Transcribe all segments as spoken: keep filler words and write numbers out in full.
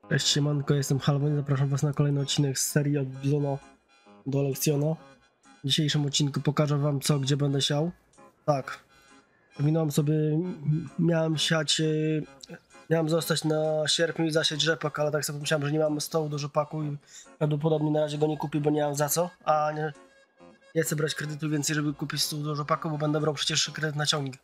Cześć, siemanko, jestem Halwon i zapraszam was na kolejny odcinek z serii od Bizona do Lekcjona. W dzisiejszym odcinku pokażę wam co, gdzie będę siał. Tak, powinąłem sobie, miałem siać, yy, miałem zostać na sierpniu i zasiać rzepak, ale tak sobie myślałem, że nie mamy stołu do rzepaku i prawdopodobnie na razie go nie kupię, bo nie mam za co, a nie, nie chcę brać kredytu więcej, żeby kupić stół do rzepaku, bo będę brał przecież kredyt na ciągnik.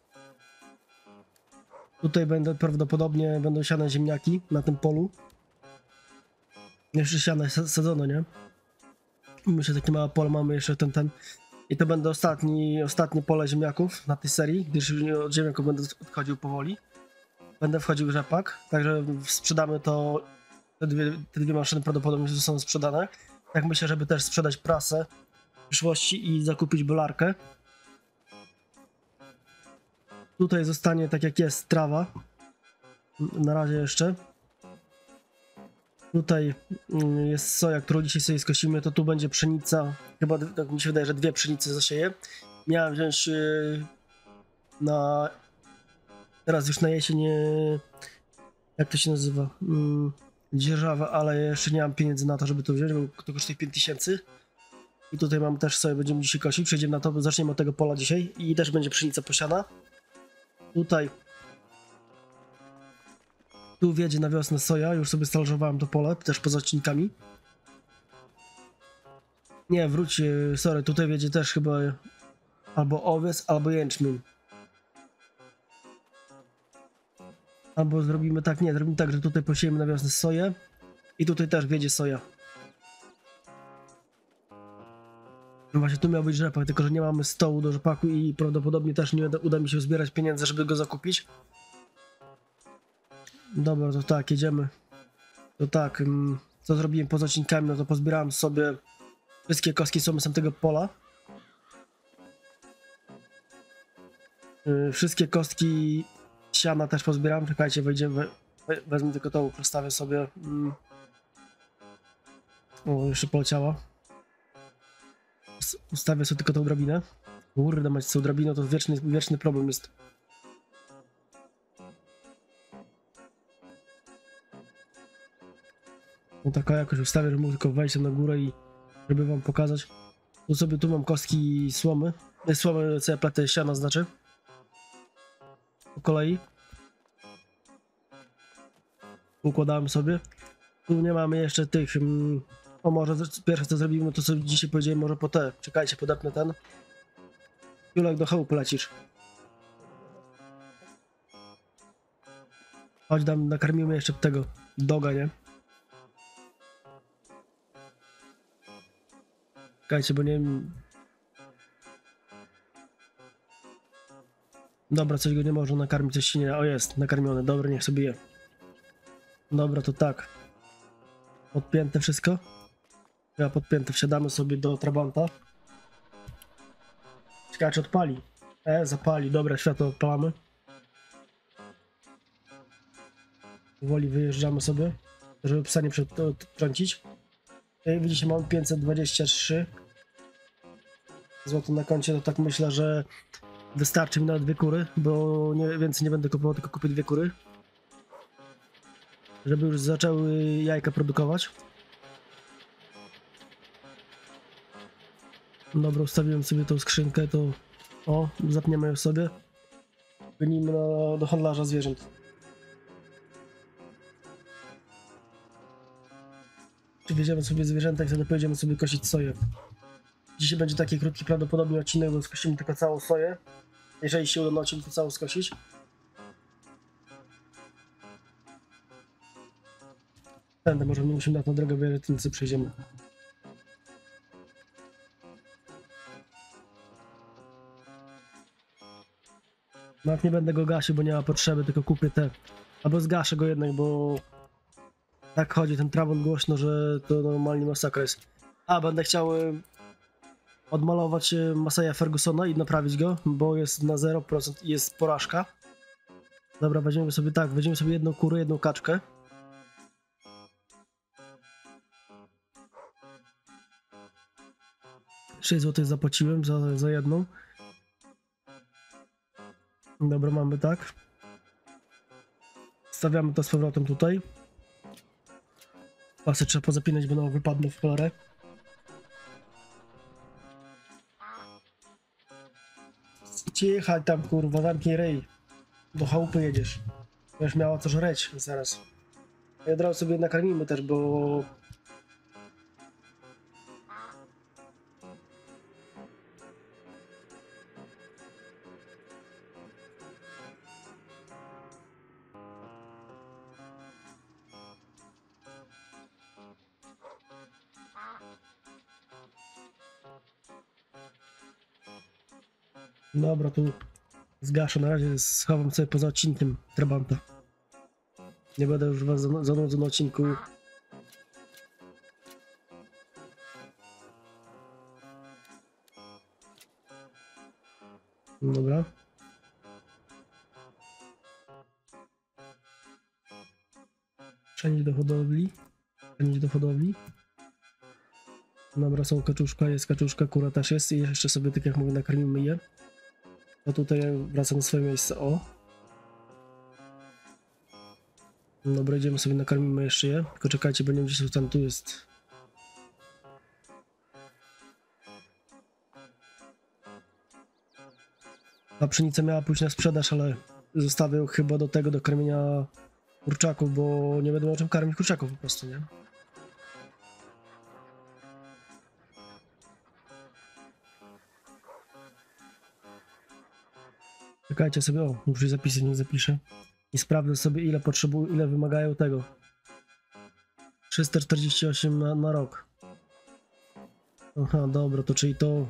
Tutaj będę prawdopodobnie, będą siane ziemniaki na tym polu. Jeszcze siane sadzone, nie? Myślę, że takie małe pole mamy jeszcze ten, ten. I to będę ostatni, ostatnie pole ziemniaków na tej serii, gdyż już od ziemniaków będę odchodził powoli. Będę wchodził w rzepak, także sprzedamy to, te dwie, te dwie maszyny prawdopodobnie zostaną sprzedane. Tak myślę, żeby też sprzedać prasę w przyszłości i zakupić bolarkę. Tutaj zostanie tak jak jest trawa, na razie jeszcze. Tutaj jest soja, którą dzisiaj sobie skosimy, to tu będzie pszenica, chyba tak mi się wydaje, że dwie pszenice zasieję. Miałem wziąć na, teraz już na jesień, jak to się nazywa, dzierżawę, ale jeszcze nie mam pieniędzy na to, żeby to wziąć, bo to kosztuje pięć tysięcy. I tutaj mam też soję, będziemy dzisiaj kosić, przejdziemy na to, zaczniemy od tego pola dzisiaj i też będzie pszenica posiana. Tutaj Tu wiedzie na wiosnę soja, już sobie stalażowałem to pole, też poza odcinkami. Nie, wróć, sorry, tutaj wiedzie też chyba albo owiec, albo jęczmień. Albo zrobimy tak, nie, zrobimy tak, że tutaj posiejemy na wiosnę soję i tutaj też wiedzie soja. No właśnie, tu miał być rzepak, tylko że nie mamy stołu do rzepaku i prawdopodobnie też nie uda mi się zbierać pieniędzy, żeby go zakupić. Dobra, to tak, jedziemy. To tak, co zrobiłem poza odcinkami, no to pozbierałem sobie wszystkie kostki są z tamtego pola. Yy, wszystkie kostki siana też pozbieram. Czekajcie, wejdziemy, we, wezmę tylko to, przestawię sobie. Mm. O, jeszcze poleciała. Ustawię sobie tylko tą drabinę. Kurde, mać z tą drabiną to wieczny, wieczny problem jest. No taka jakoś ustawię, że mógł tylko wejść na górę i żeby wam pokazać. Tu sobie, tu mam kostki słomy. Słomy, co ja platę siana znaczy. Po kolei. Układałem sobie. Tu nie mamy jeszcze tych... Mm, o, może pierwsze co zrobimy, no to sobie dzisiaj powiedziałem, może po te. Czekajcie, podepnę ten. Julek, do chałupy lecisz. Chodź, dam, nakarmimy jeszcze tego doga, nie? Czekajcie, bo nie wiem... Dobra, coś go nie może nakarmić, coś się nie... O, jest, nakarmiony, dobra, niech sobie je. Dobra, to tak. Podpięte wszystko. Ja podpięte, wsiadamy sobie do Trabanta. Ciekawe, czy odpali. E, zapali, dobra, światło odpalamy. Powoli wyjeżdżamy sobie, żeby psa nie przetrącić. Jak widzicie, mam pięćset dwadzieścia trzy złotych na koncie, to tak myślę, że wystarczy mi na dwie kury, bo nie, więcej nie będę kupował, tylko kupię dwie kury. Żeby już zaczęły jajka produkować. Dobra, ustawiłem sobie tą skrzynkę, to o, zapniemy ją sobie. Płynimy na, do handlarza zwierząt. Przywieziemy sobie zwierzęta i wtedy pojedziemy sobie kosić soję. Dzisiaj będzie taki krótki prawdopodobnie odcinek, bo skosimy tylko całą soję. Jeżeli się uda na odcinku całą skosić. Będę, może nie musimy na tą drogę wyjeżdżać, tym co przejdziemy. No jak nie będę go gasił, bo nie ma potrzeby, tylko kupię te. Albo zgaszę go jednak, bo tak chodzi ten trawon głośno, że to normalnie masakra jest. A, będę chciał odmalować Massey'a Fergusona i naprawić go, bo jest na zero procent i jest porażka. Dobra, weźmiemy sobie tak, weźmiemy sobie jedną kurę, jedną kaczkę. sześć złotych zapłaciłem za, za jedną. Dobra, mamy tak. Stawiamy to z powrotem tutaj. Pasy trzeba pozapinać, bo nam wypadną w cholerę. Cichaj tam, kurwa, zamknij ryj. Do chałupy jedziesz. Będziesz miała co żreć zaraz. Ja od razu sobie nakarmimy też, bo... Dobra, tu zgaszę, na razie schowam sobie poza odcinkiem Trabanta. Nie będę już was zanudzał na odcinku. Dobra. Przenieść do hodowli. Przenieść do hodowli. Dobra, są kaczuszka, jest kaczuszka, kura też jest i jeszcze sobie, tak jak mówię, nakarmimy je. A tutaj wracam na swoje miejsce, o. Dobra, idziemy sobie, nakarmimy jeszcze je. Tylko czekajcie, bo nie wiem, gdzie tam tu jest. Ta pszenica miała pójść na sprzedaż, ale zostawię ją chyba do tego, do karmienia kurczaków, bo nie będę miał czym karmić kurczaków po prostu, nie? Czekajcie sobie, o, muszę zapisać, nie zapiszę. I sprawdzę sobie, ile potrzebują, ile wymagają tego. trzysta czterdzieści osiem na, na rok. Aha, dobra, to czyli to...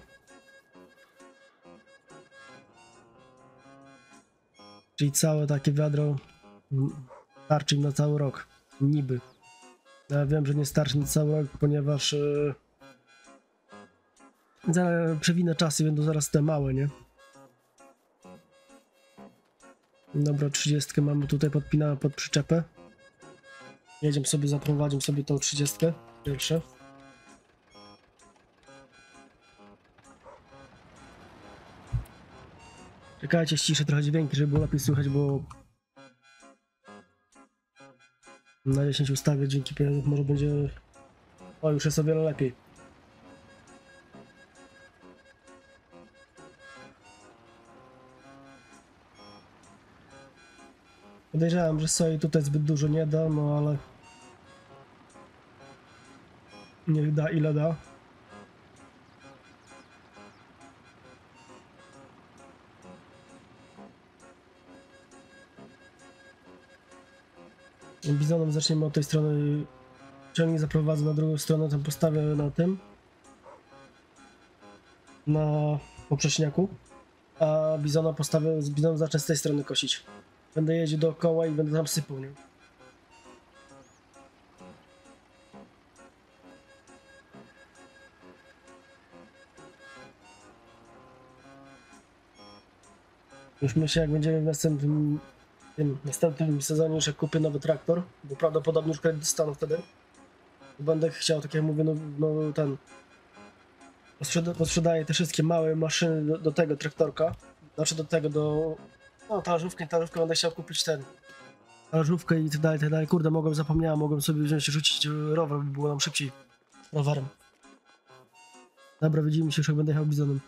Czyli całe takie wiadro starczy im na cały rok. Niby. Ja wiem, że nie starczy na cały rok, ponieważ... Yy... Zaraz przewinę czasy, będą zaraz te małe, nie? Dobra, trzydziestkę mamy tutaj podpinane pod przyczepę. Jedziemy sobie, zaprowadzimy sobie tą trzydziestkę. Pierwsze. Czekajcie, ściszę trochę dźwięki, żeby było lepiej słychać, bo... Na dziesięć ustawię, dzięki pieniądze może będzie... O, już jest o wiele lepiej. Podejrzewam, że soi tutaj zbyt dużo nie da, no ale... Niech da ile da. Bizonem zaczniemy od tej strony. Ciągnik zaprowadzę na drugą stronę, tam postawię na tym. Na poprzeczniaku. A bizona postawię, z bizonem zacznę z tej strony kosić. Będę jeździł dookoła i będę tam sypał, nie? Już myślę, jak będziemy w następnym, tym, następnym sezonie, już jak kupię nowy traktor, bo prawdopodobnie już kredyt dostanę wtedy. Będę chciał, tak jak mówię, no, no ten... Posprzeda posprzedaję te wszystkie małe maszyny do, do tego traktorka. Znaczy do tego, do... No, talerzówkę, talerzówkę będę chciał kupić ten... Talerzówkę i tak dalej, tak dalej. Kurde, mogłem, zapomniałem, mogłem sobie wziąć i rzucić rower, by było nam szybciej. Rowerem. Dobra, widzimy się już, jak będę jechał bizonem.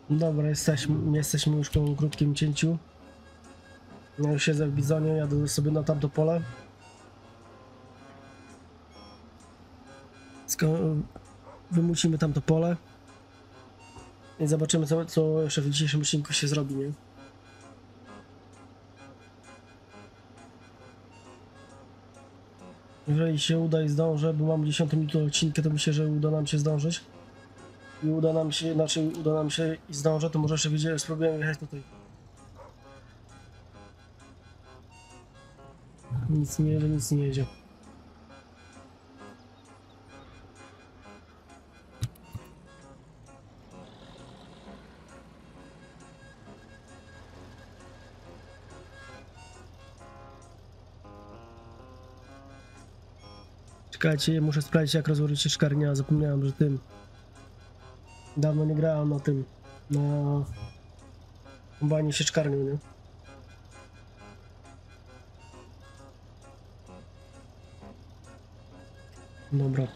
Dobra, jesteśmy, jesteśmy już po krótkim cięciu. Ja już siedzę w bizonie, jadę sobie na tamto pole. Sko- wymucimy tamto pole. I zobaczymy, co, co jeszcze w dzisiejszym odcinku się zrobi, nie? Jeżeli się uda i zdążę, bo mam dziesiątą minutę odcinka, to myślę, że uda nam się zdążyć. I uda nam się, znaczy uda nam się i zdążę, to może jeszcze wiecie, spróbujemy jechać tutaj. Nic nie jedzie, nic nie jedzie. Czekajcie, muszę sprawdzić, jak rozłożyć się szkarnia. Zapomniałem, że tym. Dawno nie grałem na tym. Na kombajnie się szkarnią, nie? Dobra.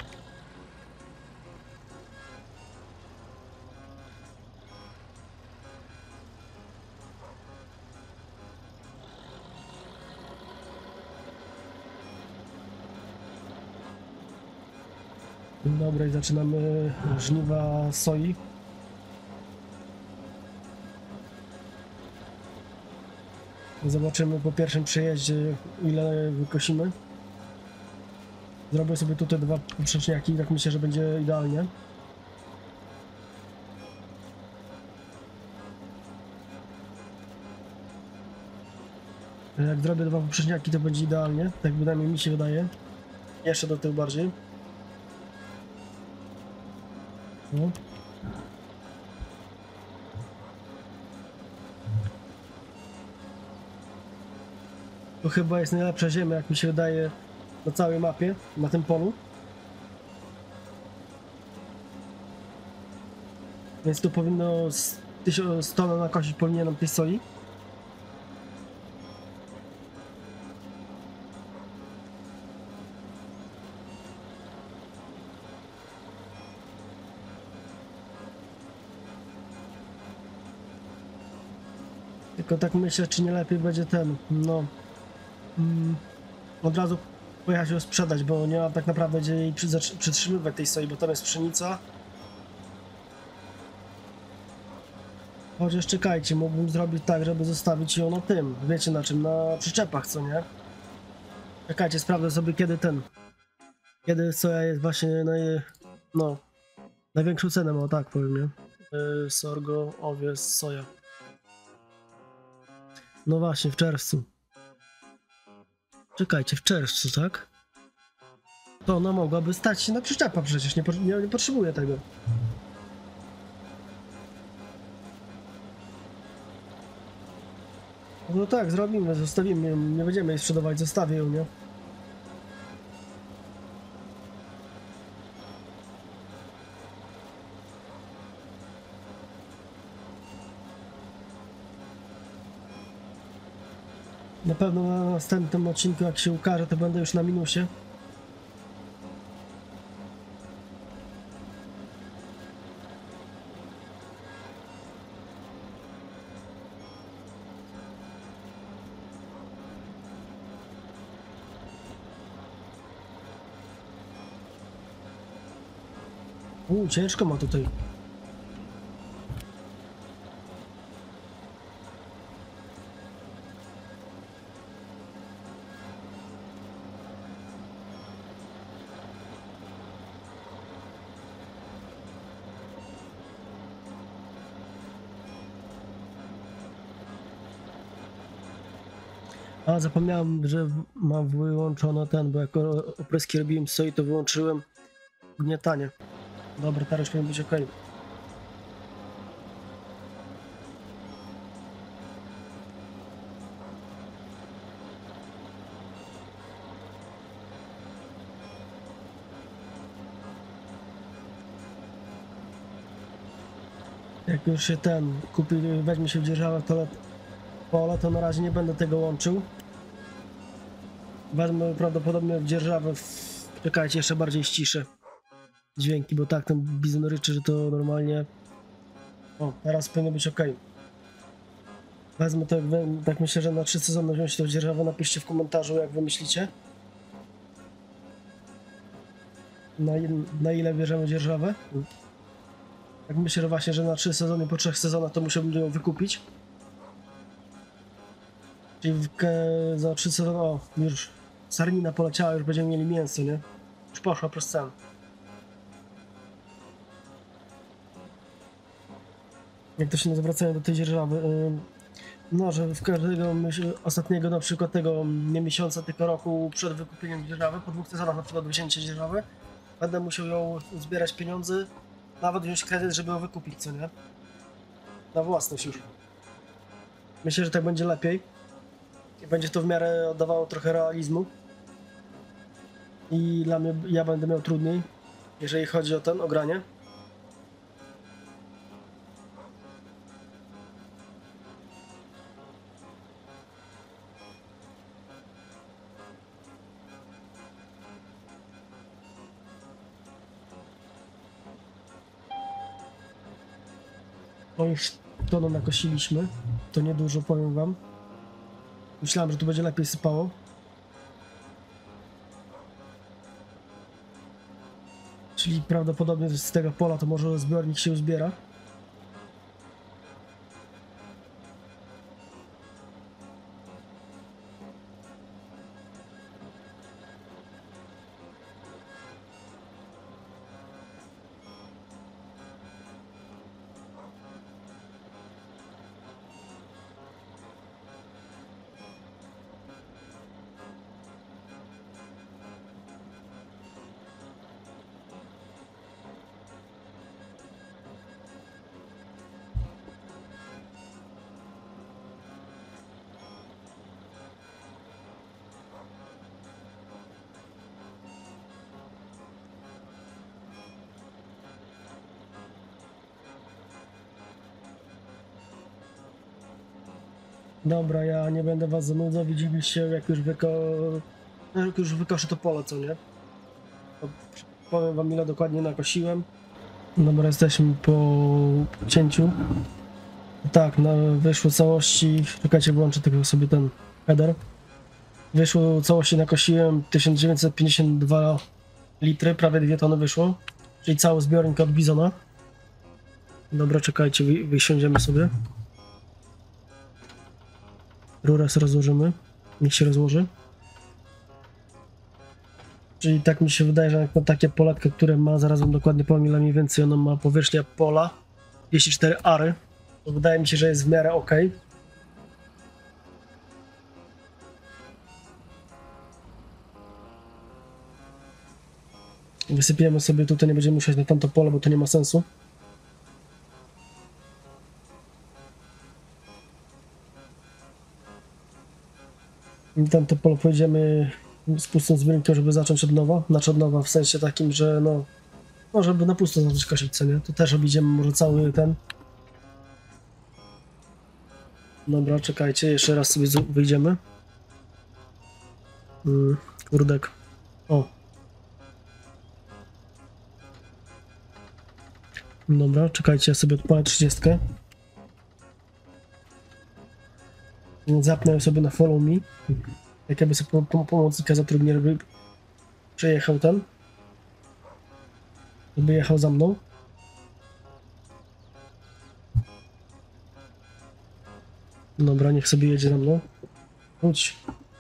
Dobra, i zaczynamy żniwa soi. Zobaczymy po pierwszym przejeździe, ile wykosimy. Zrobię sobie tutaj dwa poprzeczniaki, tak myślę, że będzie idealnie. Jak zrobię dwa poprzeczniaki, to będzie idealnie, tak bynajmniej mi się wydaje. Jeszcze do tyłu bardziej. No. To chyba jest najlepsza ziemia, jak mi się wydaje, na całej mapie, na tym polu. Więc tu powinno z tysiąc ton nakosić powinienem tej soi. Tylko tak myślę, czy nie lepiej będzie ten, no, mm, od razu pojechać ją sprzedać, bo nie ma tak naprawdę gdzie jej przy, przytrzymywać tej soi, bo tam jest pszenica. Chociaż czekajcie, mógłbym zrobić tak, żeby zostawić ją na tym, wiecie na czym, na przyczepach, co nie? Czekajcie, sprawdzę sobie kiedy ten, kiedy soja jest właśnie naj, no, największą cenę ma, tak powiem, nie? Yy, sorgo, owies, soja. No właśnie, w czerwcu. Czekajcie, w czerwcu, tak? To ona mogłaby stać się na przyczepa przecież, nie, nie, nie potrzebuje tego. No tak, zrobimy, zostawimy, nie będziemy jej sprzedawać, zostawię ją, nie? Na pewno na następnym odcinku, jak się ukaże, to będę już na minusie. Uuu, ciężko ma tutaj. A, zapomniałem, że mam wyłączono ten, bo jak opryski robiłem soi, to wyłączyłem gniatanie. Dobra, teraz już powinien być ok. Jak już się ten kupi, weźmie się w dzierżawę to pole, to na razie nie będę tego łączył. Wezmę prawdopodobnie w dzierżawę, w... czekajcie, jeszcze bardziej ściszę dźwięki, bo tak ten bizon ryczy, że to normalnie O, teraz powinno być ok. Wezmę to, jak wy, tak myślę, że na trzy sezony wziąć to dzierżawę. Napiszcie w komentarzu, jak wy myślicie. Na, na ile bierzemy dzierżawę? Tak myślę, że właśnie, że na trzy sezony, po trzech sezonach to musiałbym ją wykupić. Czyli w, za trzy sezony, o, już sarnina poleciała, już będziemy mieli mięso, nie? Już poszła przez cenę. Jak to się nazywa, wracając do tej dzierżawy, no, że w każdego myśl, ostatniego na przykład tego nie miesiąca, tylko roku przed wykupieniem dzierżawy, po dwóch sezonach na przykład wzięcie dzierżawy, będę musiał ją zbierać pieniądze, nawet wziąć kredyt, żeby ją wykupić, co nie? Na własność już. Myślę, że tak będzie lepiej i będzie to w miarę oddawało trochę realizmu i dla mnie, ja będę miał trudniej, jeżeli chodzi o ten, o granie. No już tono nakosiliśmy, to niedużo, powiem wam. Myślałem, że tu będzie lepiej sypało. Czyli prawdopodobnie z tego pola to może zbiornik się uzbiera. Dobra, ja nie będę was zanudzał, widzimy się jak już wyko... jak już wykoszę to pole, co nie? To powiem wam, ile dokładnie nakosiłem. Dobra, jesteśmy po cięciu. Tak, no, wyszło całości, czekajcie, włączę tylko sobie ten header. Wyszło całości, nakosiłem tysiąc dziewięćset pięćdziesiąt dwa litry, prawie dwie tony wyszło. Czyli cały zbiornik od Bizona. Dobra, czekajcie, wy, wysiądziemy sobie. Rurę sobie rozłożymy, niech się rozłoży. Czyli tak mi się wydaje, że jak na takie poletkę, które ma, zaraz wam dokładnie powiem, ile mniej więcej ona ma powierzchnia pola, dwieście cztery ary, to wydaje mi się, że jest w miarę ok. Wysypiemy sobie tutaj, nie będziemy musieć na tamto pole, bo to nie ma sensu. I tamto pole pojedziemy z pustym zbiornikiem, żeby zacząć od nowa. Znaczy od nowa w sensie takim, że no, no żeby na pusto zacząć kosić, co nie? To też objedziemy może cały ten. Dobra, czekajcie, jeszcze raz sobie wyjdziemy. Hmm, kurdek. O. Dobra, czekajcie, ja sobie odpalę trzydziestkę. Zapnę sobie na follow me. Jak jakby sobie pom pomocnika zatrudnię, żeby przejechał ten. Żeby jechał za mną. Dobra, niech sobie jedzie za mną. Chodź.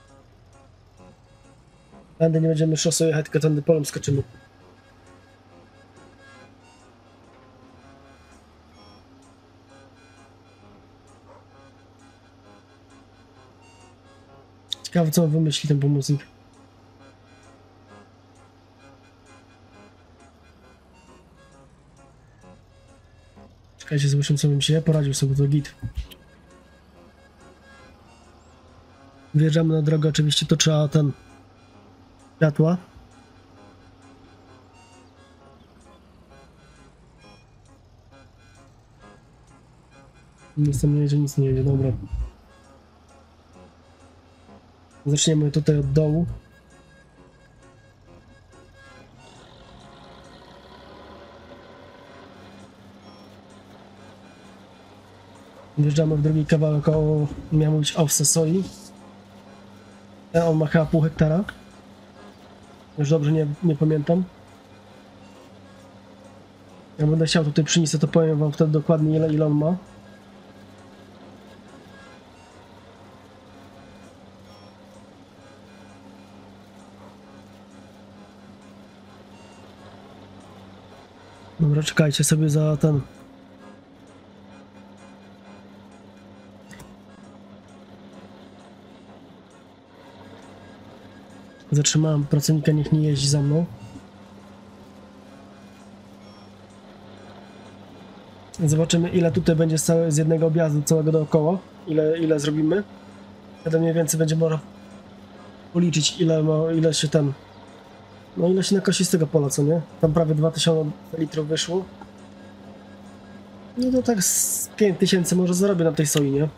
Tędy nie będziemy szosą jechać, tylko tędy polem skoczymy. Ciekawe, co wymyśli ten pomocnik. Czekajcie, zobaczymy, co bym się poradził sobie, to git. Wjeżdżamy na drogę, oczywiście to trzeba ten... światła. Nic tam nie jedzie, nic nie jedzie, dobra. Zaczniemy tutaj od dołu. Wjeżdżamy w drugi kawałek, o, miał mówić owce soi. Ten on ma chyba pół hektara. Już dobrze nie, nie pamiętam. Jak będę chciał tutaj przynieść, to powiem wam wtedy dokładnie ile, ile on ma. Dobra, czekajcie sobie za ten. Zatrzymałem pracownika, niech nie jeździ za mną. Zobaczymy, ile tutaj będzie z, całe, z jednego objazdu całego dookoła. Ile, ile zrobimy. Wtedy mniej więcej będzie można policzyć, ile, ma, ile się tam. No ile się nakosi z tego pola, co nie? Tam prawie dwa tysiące litrów wyszło. No to tak z pięć tysięcy może zarobię na tej soi, nie?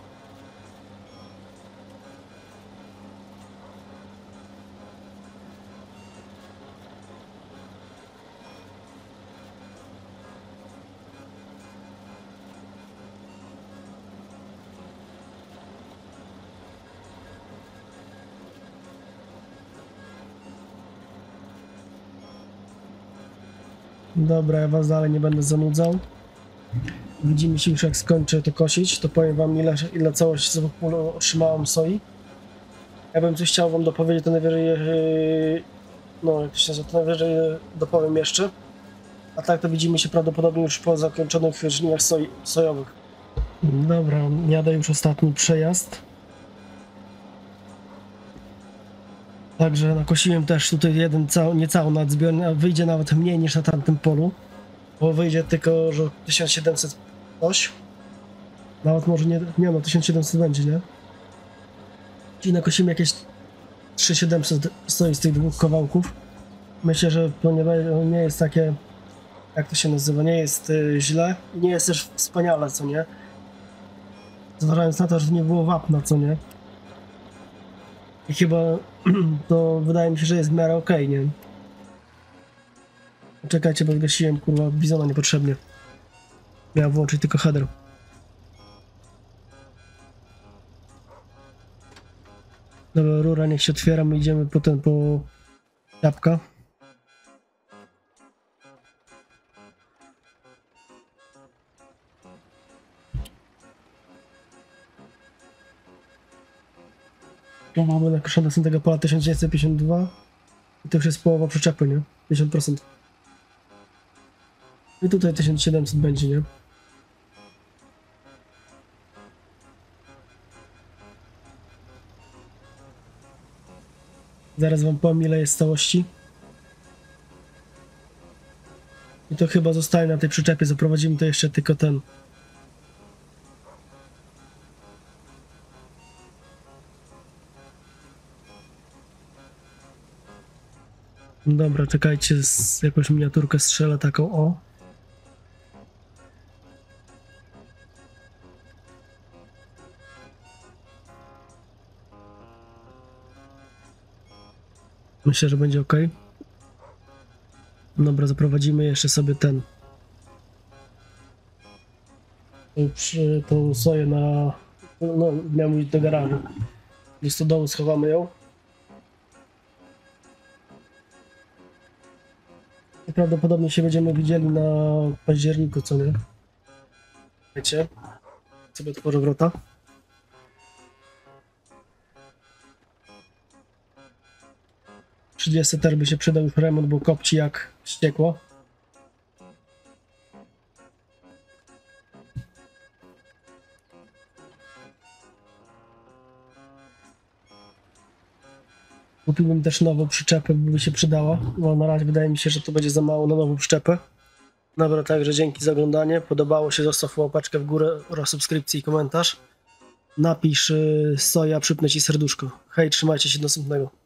Dobra, ja was dalej nie będę zanudzał. Widzimy się już, jak skończę to kosić, to powiem wam, ile, ile całość otrzymałem soi. Ja bym coś chciał wam dopowiedzieć, to najwyżej, yy, no jak to się nazywa, to najwyżej dopowiem jeszcze. A tak to widzimy się prawdopodobnie już po zakończonych żniwach soi, sojowych. Dobra, jadę już ostatni przejazd. Także nakosiłem też tutaj jeden cał, niecały nadzbior, a wyjdzie nawet mniej niż na tamtym polu. Bo wyjdzie tylko, że tysiąc siedemset coś. Nawet może nie, nie no, tysiąc siedemset będzie, nie? Czyli nakosimy jakieś trzy tysiące siedemset stoi z tych dwóch kawałków. Myślę, że to nie, nie jest takie, jak to się nazywa, nie jest y, źle. Nie jest też wspaniale, co nie? Zważając na to, że nie było wapna, co nie? I chyba to wydaje mi się, że jest w miarę okej, okay, nie? Czekajcie, bo zgasiłem, kurwa, bizona niepotrzebnie. Miałem włączyć tylko header. Dobra, rura niech się otwiera, my idziemy potem po jabłka. Tu mamy nakoszone z tego pola tysiąc dziewięćset pięćdziesiąt dwa i to już jest połowa przyczepy, nie? pięćdziesiąt procent. I tutaj tysiąc siedemset będzie, nie? Zaraz wam powiem, ile jest całości. I to chyba zostaje na tej przyczepie, zaprowadzimy to jeszcze tylko ten. Dobra, czekajcie, z jakąś miniaturkę strzelę taką, o. Myślę, że będzie ok. Dobra, zaprowadzimy jeszcze sobie ten. Przy tą soję na. No, miałem iść do garażu. Do stodoły schowamy ją. I prawdopodobnie się będziemy widzieli na październiku, co nie? Wiecie? Sobie otworzę wrota. trzydzieści ter by się przydał już remont, bo kopci jak ściekło. Kupiłbym też nową przyczepę, by się przydała, bo na razie wydaje mi się, że to będzie za mało na nową przyczepę. Dobra, także dzięki za oglądanie. Podobało się, zostaw łapeczkę w górę oraz subskrypcję i komentarz. Napisz y, soja, przypnę ci serduszko. Hej, trzymajcie się, do następnego.